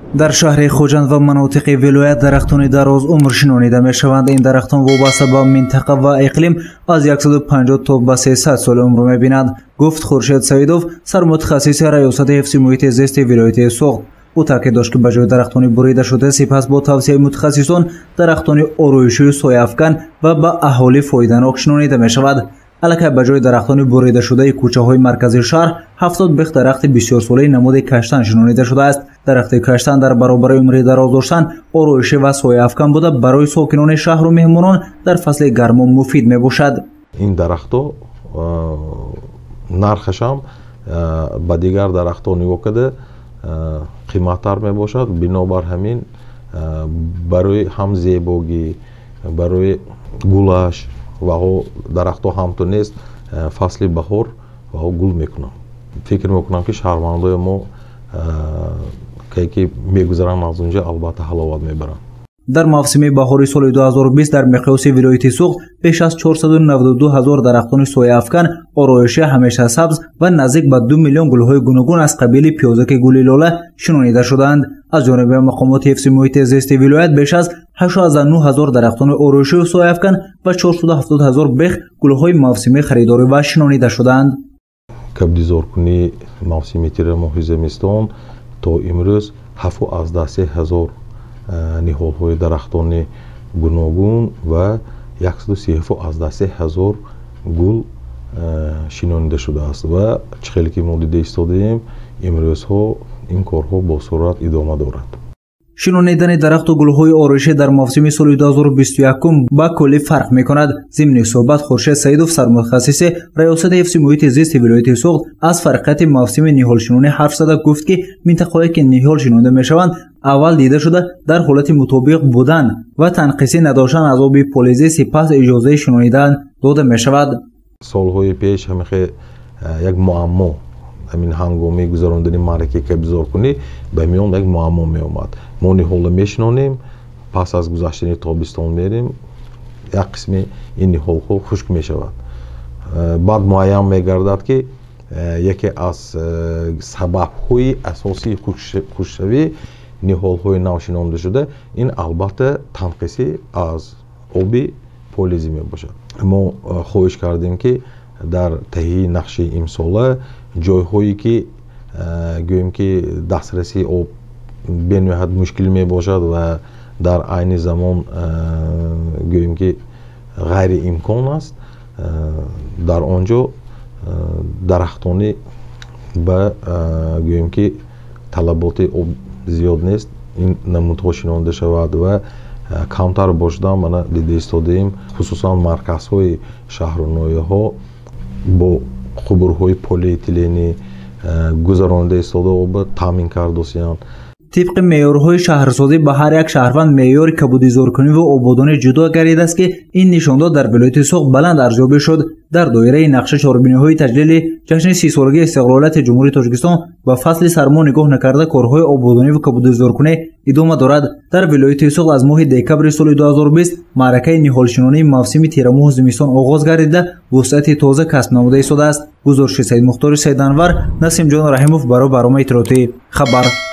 در شهر خوجند و مناطق ولایت درختان دراز عمر شنانیده می شوند. این درختان وابسته به منطقه و اقلیم از 150 تا به 300 سال عمر می بینند، گفت خورشید سعیدوف، سرمتخصص ریاست حفظ محیط زیست ولایت سوخت. او تاکید داشت که به جای درختان بریده شده سپس با توصیه متخصصان درختان آرایشی سایه‌افکن و به اهالی فایده‌ناک شنانیده می شود. البته به جای درختان بریده شده کوچه‌های مرکزی شهر 70 بیخ درخت بسیار ساله نمود کشتن شنانیده شده است. درخت کشتن در برابر عمر دراز داشتن، آرایشی و سایه‌افکن بوده برای ساکنان شهر و مهمانان در فصل گرما مفید می باشد. این درخت‌ها نرخش هم با دیگر درخت‌ها نگاه کرده قیمت‌تر می باشد. بنابر همین برای هم زیبایی، برای گلش و درخت‌ها همطور نیست فصل بهار و گل میکنم. فکر میکنم که شهروندان ما که میگذرن از اونجا البته حلاوت میبرن. در موسم بهاری سال 2020 در مقیاس ولایت سوخت بیش از 492,000 درختان سایه‌افکن، آرایشی همیشه سبز و نزدیک به 2 میلیون گل‌های گوناگون از قبیل پیازک گل لاله شنانیده شدند. از جانب مقامات حفظ محیط زیست ولایت بیش از 89,000 درختان آرایشی و سایه‌افکن و 470,000 بیخ گل‌های موسمی خریداری و شنانیده شدند. کبدیزارکنی موسمی تیر ماه زمستان تا امروز 73,000 نهال‌های درختان گوناگون و 133,000 گل شنانیده شده است و چخیلی که ما دیده ایستادیم امروزها این کارها با سرعت ادامه دارد. شنانیدن درخت و گل‌های آرایشی در موسم سال 2021 با کلی فرق می‌کند. ضمن صحبت خورشید سعیدوف، سرمتخصص ریاست حفظ محیط زیست ولایت سوخت، از فرقیت موسم نهال شنونی حرف زد. گفت که منطقه‌هایی که نهال شنونده می‌شوند اول دیده شده در حالت مطابق بودن و تنقیصی نداشتن از آب پلیزی سپس اجازه شنونیدن داده می‌شود. سال‌های پیش همیشه یک معما همین هنگامی گذراندن معرکه کبدیزارکنی به میان یک معما می آمد. ما نهال میشنانیم، پس از گذشتن تابستان میریم یک قسمی این نهال ها خشک می شود. بعد معین می گردد که یکی از سبب های اساسی خشکشوی نهال های نو شنانده شده این البته تنقیصی از آبی پلیزی می باشد. ما خواهش کردیم که در تهیه نقشه امساله جایهایی که گوییم که دسترسی آب به نهایت مشکل می باشد و در عین زمان گوییم که غیر امکان است در آنجا درختانی به گوییم که طلبات آب زیاد نیست این نمودها شنانده شود و کمتر باشده. من دیده ایستادیم خصوصا مرکزهای شهر و ناحیه ها با خبرهای پلی‌اتیلنی گذرانده ایستاده و تامین کردوسیان. طبق معیارهای شهرسازی به هر یک شهروند معیار کبودیزارکنی و آبادانی جدا گردیده است که این نشانداد در ولایت سوخت بلند ارزیابی شد. در دایره نقشه چهاربینی‌های تجلیل جشن 30 سالگی استقلالیت جمهوری تاجیکستان و فصل سرما نگاه نکرده کارهای آبادانی و کبودیزارکنی ادامه دارد. در ولایت سوخت از ماه دکبر سال 2020 معرکه نهالشنانی موسم تیر ماه زمستان آغاز گردیده وسعت تازه کسب نموده ایستاده است. گزارش سید مختار سید انور، نسیم جان رحیموف برای برنامه اطلاعاتی خبر.